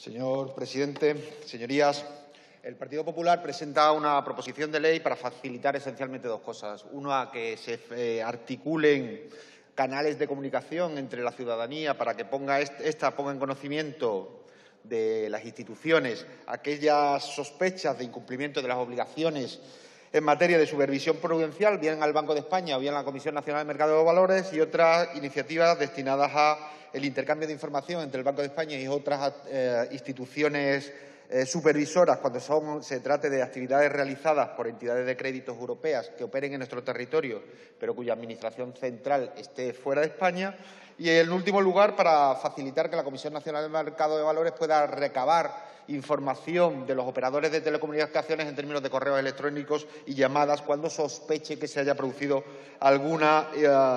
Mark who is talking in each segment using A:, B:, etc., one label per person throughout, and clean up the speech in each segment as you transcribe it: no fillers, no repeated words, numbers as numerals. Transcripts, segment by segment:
A: Señor presidente, señorías, el Partido Popular presenta una proposición de ley para facilitar esencialmente dos cosas. Una, que se articulen canales de comunicación entre la ciudadanía para que ponga en conocimiento de las instituciones aquellas sospechas de incumplimiento de las obligaciones en materia de supervisión prudencial, bien al Banco de España o bien a la Comisión Nacional del Mercado de Valores, y otras iniciativas destinadas al intercambio de información entre el Banco de España y otras instituciones supervisoras cuando se trate de actividades realizadas por entidades de créditos europeas que operen en nuestro territorio, pero cuya administración central esté fuera de España. Y, en último lugar, para facilitar que la Comisión Nacional del Mercado de Valores pueda recabar información de los operadores de telecomunicaciones en términos de correos electrónicos y llamadas cuando sospeche que se haya producido alguna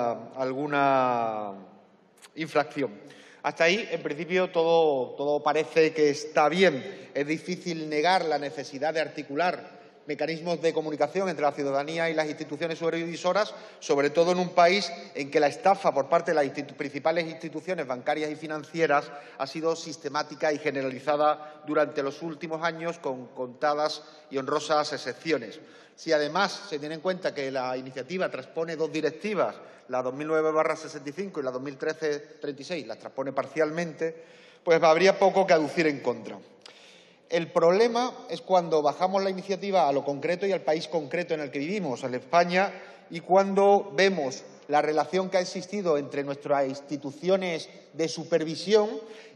A: infracción. Hasta ahí, en principio, todo parece que está bien. Es difícil negar la necesidad de articular mecanismos de comunicación entre la ciudadanía y las instituciones supervisoras, sobre todo en un país en que la estafa por parte de las principales instituciones bancarias y financieras ha sido sistemática y generalizada durante los últimos años, con contadas y honrosas excepciones. Si además se tiene en cuenta que la iniciativa transpone dos directivas, la 2009/65 y la 2013/36, las transpone parcialmente, pues habría poco que aducir en contra. El problema es cuando bajamos la iniciativa a lo concreto y al país concreto en el que vivimos, en España, y cuando vemos la relación que ha existido entre nuestras instituciones de supervisión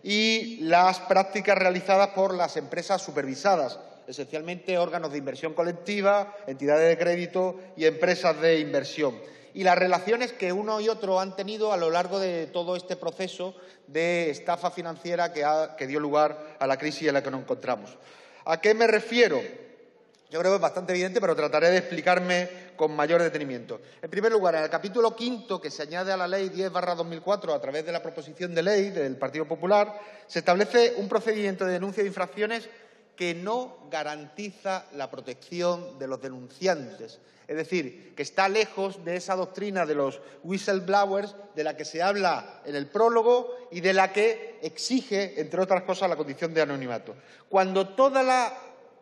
A: y las prácticas realizadas por las empresas supervisadas, esencialmente órganos de inversión colectiva, entidades de crédito y empresas de inversión, y las relaciones que uno y otro han tenido a lo largo de todo este proceso de estafa financiera que dio lugar a la crisis en la que nos encontramos. ¿A qué me refiero? Yo creo que es bastante evidente, pero trataré de explicarme con mayor detenimiento. En primer lugar, en el capítulo 5, que se añade a la Ley 10/2004 a través de la proposición de ley del Partido Popular, se establece un procedimiento de denuncia de infracciones que no garantiza la protección de los denunciantes. Es decir, que está lejos de esa doctrina de los whistleblowers de la que se habla en el prólogo y de la que exige, entre otras cosas, la condición de anonimato. Cuando toda la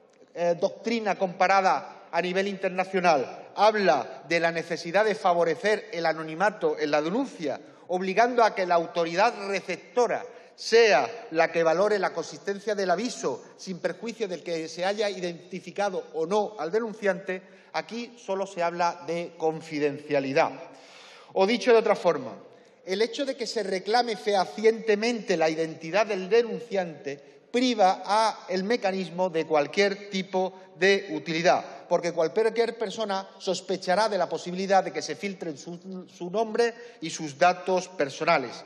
A: doctrina comparada a nivel internacional habla de la necesidad de favorecer el anonimato en la denuncia, obligando a que la autoridad receptora sea la que valore la consistencia del aviso sin perjuicio del que se haya identificado o no al denunciante, aquí solo se habla de confidencialidad. O dicho de otra forma, el hecho de que se reclame fehacientemente la identidad del denunciante priva al mecanismo de cualquier tipo de utilidad, porque cualquier persona sospechará de la posibilidad de que se filtren su nombre y sus datos personales.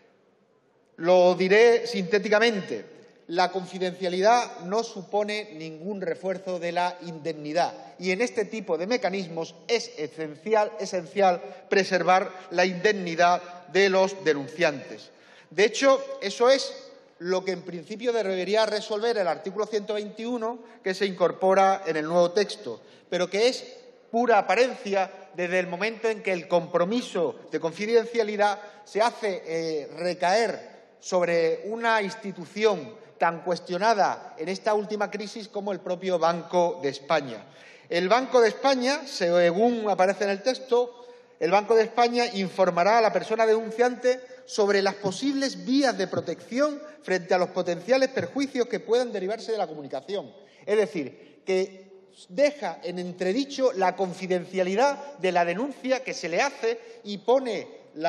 A: Lo diré sintéticamente, la confidencialidad no supone ningún refuerzo de la indemnidad y en este tipo de mecanismos es esencial preservar la indemnidad de los denunciantes. De hecho, eso es lo que en principio debería resolver el artículo 121 que se incorpora en el nuevo texto, pero que es pura apariencia desde el momento en que el compromiso de confidencialidad se hace recaer sobre una institución tan cuestionada en esta última crisis como el propio Banco de España. El Banco de España, según aparece en el texto, el Banco de España informará a la persona denunciante sobre las posibles vías de protección frente a los potenciales perjuicios que puedan derivarse de la comunicación. Es decir, que deja en entredicho la confidencialidad de la denuncia que se le hace y pone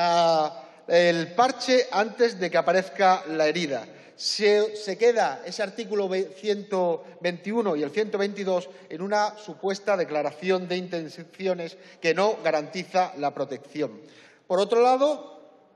A: el parche antes de que aparezca la herida. Se queda ese artículo 121 y el 122 en una supuesta declaración de intenciones que no garantiza la protección. Por otro lado,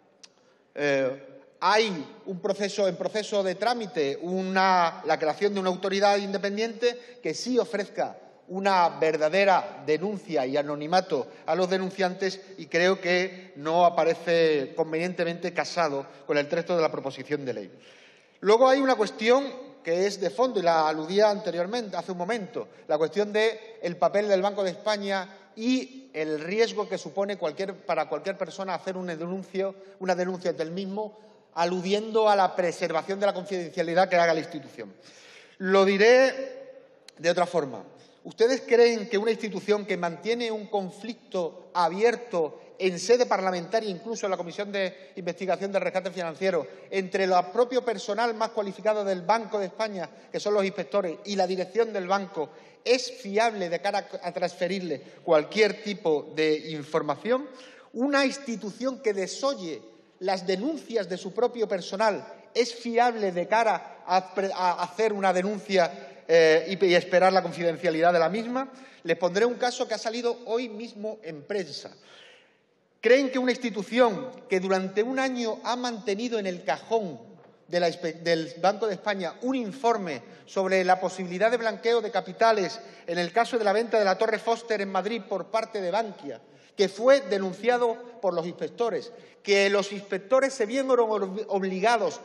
A: hay en proceso de trámite la creación de una autoridad independiente que sí ofrezca una verdadera denuncia y anonimato a los denunciantes, y creo que no aparece convenientemente casado con el texto de la proposición de ley. Luego hay una cuestión que es de fondo y la aludía anteriormente, hace un momento, la cuestión del papel del Banco de España y el riesgo que supone para cualquier persona hacer una denuncia del mismo aludiendo a la preservación de la confidencialidad que haga la institución. Lo diré de otra forma. ¿Ustedes creen que una institución que mantiene un conflicto abierto en sede parlamentaria, incluso en la Comisión de Investigación del Rescate Financiero, entre el propio personal más cualificado del Banco de España, que son los inspectores, y la dirección del banco, es fiable de cara a transferirle cualquier tipo de información? ¿Una institución que desoye las denuncias de su propio personal es fiable de cara a hacer una denuncia y esperar la confidencialidad de la misma? Les pondré un caso que ha salido hoy mismo en prensa. ¿Creen que una institución que durante un año ha mantenido en el cajón del Banco de España un informe sobre la posibilidad de blanqueo de capitales en el caso de la venta de la Torre Foster en Madrid por parte de Bankia, que fue denunciado por los inspectores, que los inspectores se vieron obligados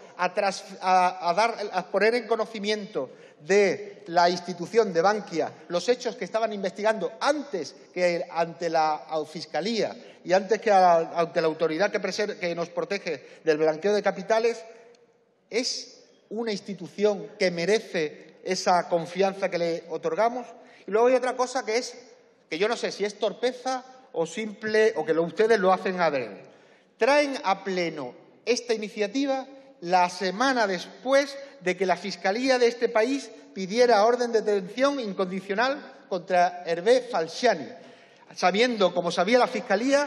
A: a poner en conocimiento de la institución de Bankia los hechos que estaban investigando antes que ante la Fiscalía y antes que ante la autoridad que nos protege del blanqueo de capitales? ¿Es una institución que merece esa confianza que le otorgamos? Y luego hay otra cosa que yo no sé si es torpeza o simple o que ustedes lo hacen adrede. Traen a pleno esta iniciativa la semana después de que la Fiscalía de este país pidiera orden de detención incondicional contra Hervé Falciani, sabiendo, como sabía la Fiscalía,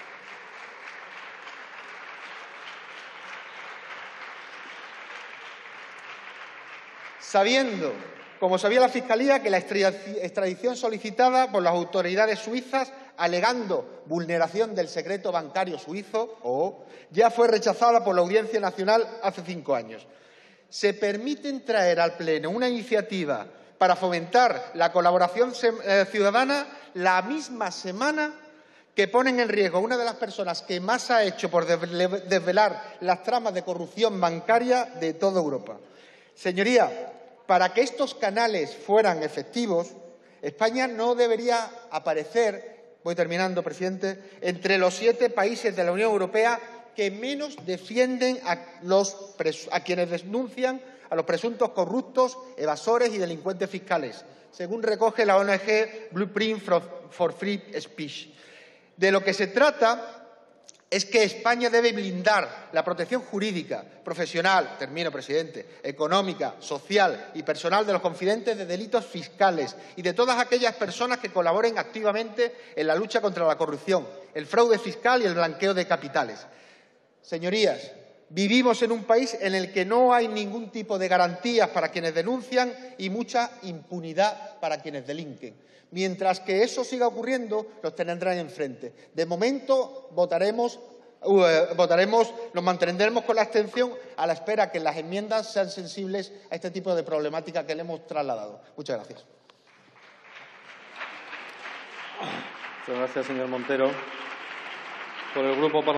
A: que la extradición solicitada por las autoridades suizas, alegando vulneración del secreto bancario suizo, ya fue rechazada por la Audiencia Nacional hace 5 años. Se permiten traer al Pleno una iniciativa para fomentar la colaboración ciudadana la misma semana que ponen en riesgo a una de las personas que más ha hecho por desvelar las tramas de corrupción bancaria de toda Europa. Señoría, para que estos canales fueran efectivos, España no debería aparecer, voy terminando, presidente, entre los 7 países de la Unión Europea que menos defienden a quienes denuncian a los presuntos corruptos, evasores y delincuentes fiscales, según recoge la ONG Blueprint for Free Speech. De lo que se trata es que España debe blindar la protección jurídica, profesional, termino, presidente, económica, social y personal de los confidentes de delitos fiscales y de todas aquellas personas que colaboren activamente en la lucha contra la corrupción, el fraude fiscal y el blanqueo de capitales. Señorías, vivimos en un país en el que no hay ningún tipo de garantías para quienes denuncian y mucha impunidad para quienes delinquen. Mientras que eso siga ocurriendo, los tendrán enfrente. De momento, nos mantendremos con la abstención a la espera que las enmiendas sean sensibles a este tipo de problemática que le hemos trasladado. Muchas gracias.
B: Muchas gracias, señor Montero. Por el Grupo